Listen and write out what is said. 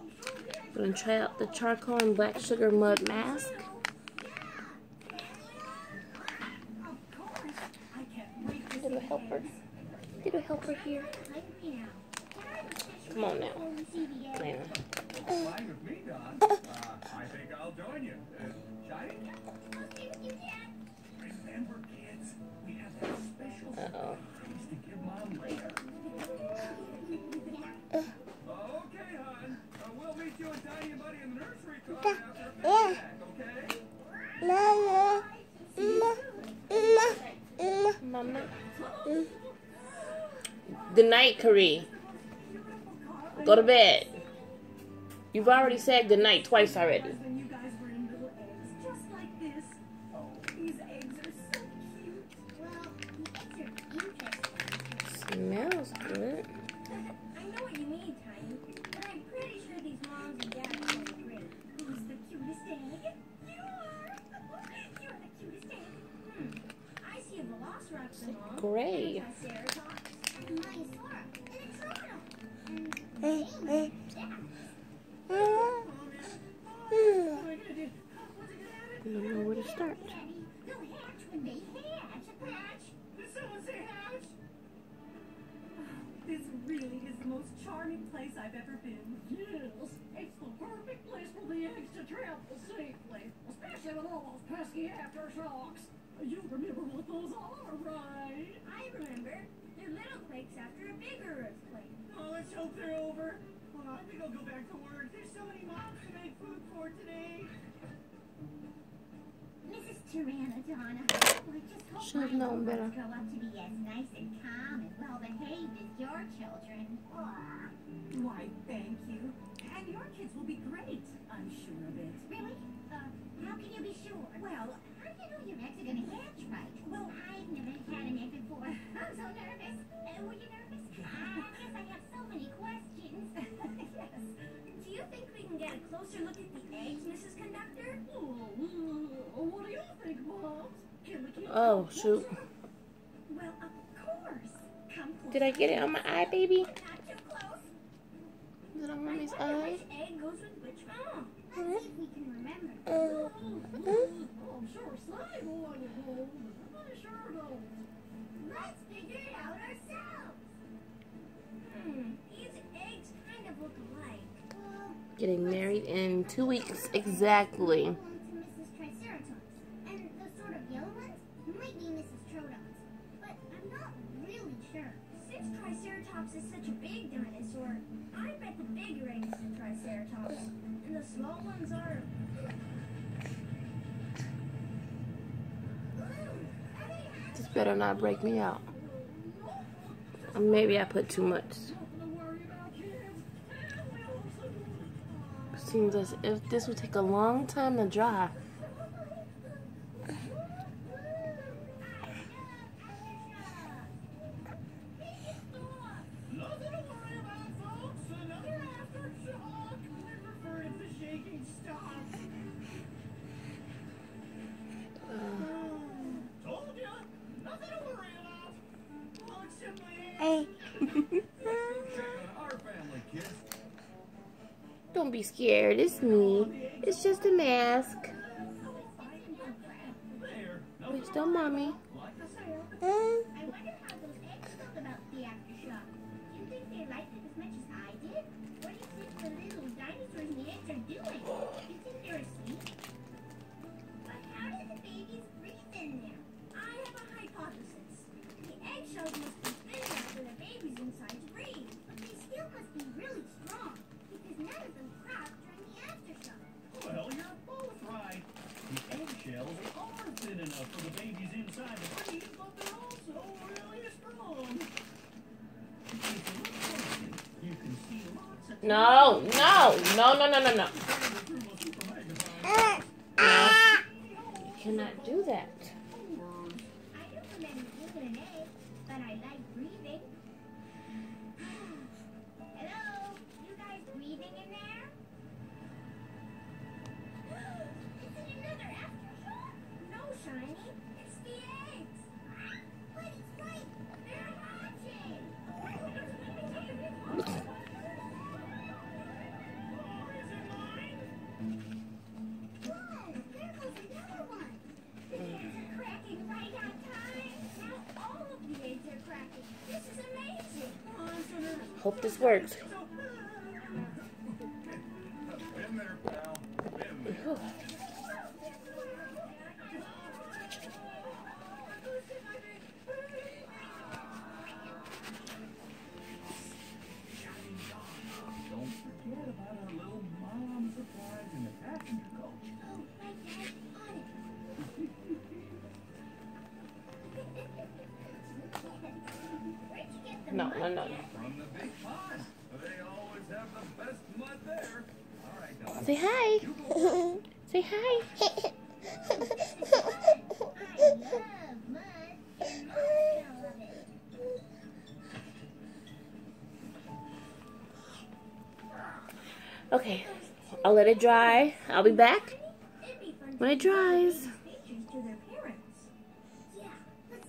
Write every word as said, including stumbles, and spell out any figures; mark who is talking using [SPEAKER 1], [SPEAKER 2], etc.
[SPEAKER 1] We're gonna try out the charcoal and black sugar mud mask. Little helper. Little helper here. Come on now. Lana.
[SPEAKER 2] Fine with me, Don. Uh, I think I'll join you. Uh, Shiny? Remember, kids, we have that special
[SPEAKER 1] Uh-oh.
[SPEAKER 2] surprise to give Mom later. Okay, hon. Uh, we'll meet you and Tiny and Buddy in the nursery car after a picnic, okay?
[SPEAKER 1] Mama. Good night, Kari. Go to bed. You've already said good night twice already.
[SPEAKER 3] When you guys were in little eggs, just like this. Oh, these eggs are so cute.
[SPEAKER 4] Well, the eggs are interesting.
[SPEAKER 1] Smells good.
[SPEAKER 4] I know what you mean, Tiny, but I'm pretty sure these moms and dads will agree. Who's the cutest egg? You are! You're the cutest egg. Hmm. I see a velociraptor, Mom.
[SPEAKER 1] Gray.
[SPEAKER 4] A triceratops. And Myosaur. And a Troodon. And James. Yeah.
[SPEAKER 1] I don't know where to start.
[SPEAKER 4] They'll hatch when they hatch. Hatch?
[SPEAKER 3] Did someone say hatch? This really is the most charming place I've ever been. Yes, it's the perfect place for the eggs to travel safely, especially with all those pesky aftershocks. You remember what those are, right?
[SPEAKER 4] I remember. They're little quakes after a bigger earthquake.
[SPEAKER 3] Oh, let's hope they're over. Oh, I think I'll go back to work. There's so many moms to make food for today.
[SPEAKER 4] Missus Pteranodon, I just hope
[SPEAKER 1] Should have
[SPEAKER 4] my
[SPEAKER 1] known
[SPEAKER 4] little
[SPEAKER 1] better.
[SPEAKER 4] ones grow up to be as nice and calm and well-behaved as your children. Aw.
[SPEAKER 3] Why, thank you. And your kids will be great. I'm sure of it.
[SPEAKER 4] Really? Uh, how can you be sure?
[SPEAKER 3] Well,
[SPEAKER 4] How do you know your eggs are gonna hatch right? Well, I've never had an egg before. I'm so nervous. Uh, were you nervous? I guess I have so many questions.
[SPEAKER 3] yes.
[SPEAKER 4] Do you think we can get a closer look at the eggs, Missus Conductor?
[SPEAKER 3] Oh, uh, what do you think, Moms? Can we keep
[SPEAKER 1] Oh,
[SPEAKER 3] them
[SPEAKER 1] shoot.
[SPEAKER 3] closer? Well, of course. Come closer.
[SPEAKER 1] Did I get it on my eye, baby?
[SPEAKER 4] Not too close.
[SPEAKER 1] Is it on
[SPEAKER 4] I
[SPEAKER 1] mommy's
[SPEAKER 4] wonder
[SPEAKER 1] eye?
[SPEAKER 4] which egg goes with which mom.
[SPEAKER 1] Hmm?
[SPEAKER 4] Let's see if we can remember.
[SPEAKER 3] Oh, I'm sure Slime will want to hold. I sure don't.
[SPEAKER 4] Let's figure it out ourselves. Hmm, these eggs kind of look alike. Well,
[SPEAKER 1] Getting married in two weeks exactly.
[SPEAKER 4] belong to Missus Triceratops, and the sort of yellow ones might be Missus Troodons, but I'm not really sure. Since Triceratops is such a big dinosaur, I bet the bigger egg is the Triceratops, and the small ones are.
[SPEAKER 1] This better not break me out. Or maybe I put too much. Seems as if this would take a long time to dry.
[SPEAKER 3] Nothing to worry about, folks. Another aftershock. Remember, if the shaking stops. Told ya. Nothing to worry about. Well, except my
[SPEAKER 1] Hey.
[SPEAKER 2] Check on our family, kids.
[SPEAKER 1] Don't be scared. It's me. It's just a mask.
[SPEAKER 2] There.
[SPEAKER 1] Where's the mommy?
[SPEAKER 2] Like the
[SPEAKER 3] sound.
[SPEAKER 1] Uh,
[SPEAKER 4] I wonder how those eggs felt about the aftershock. Do you think they liked it as much as I did? What do you think the little dinosaurs in the eggs are doing? Do you think they're asleep? But how did the babies breathe in there? I have a hypothesis. The eggshells must be thin enough for the babies inside to breathe. But they still must be really strong, because none of them cracked during the aftershock.
[SPEAKER 2] Well, you're both right. The eggshells are thin enough for the babies inside to breathe, but they're also really strong. If you look closely, you can see lots of
[SPEAKER 1] no, no, no, no, no, no, no. No. You cannot do that.
[SPEAKER 4] I don't remember being an egg, but I like breathing. Hello? You guys breathing in there? Is it another aftershock? No, Shiny. It's the eggs. But it's right. They're hatching.
[SPEAKER 1] Hope this works.
[SPEAKER 2] Been there, pal. Been there.
[SPEAKER 1] Whew.
[SPEAKER 2] Don't forget about our little mom surprise in the passenger coach.
[SPEAKER 4] Oh, my dad's on it. Where'd you get the
[SPEAKER 1] No,
[SPEAKER 4] mud
[SPEAKER 1] no, no.
[SPEAKER 4] from?
[SPEAKER 2] From the big pond. They always have the best mud there. All right, Don.
[SPEAKER 1] Say hi. Say hi.
[SPEAKER 4] I love mud, and I love it.
[SPEAKER 1] Okay, I'll let it dry. I'll be back
[SPEAKER 4] It'd be fun
[SPEAKER 1] when it
[SPEAKER 4] to show
[SPEAKER 1] dries.
[SPEAKER 4] these pictures to their parents.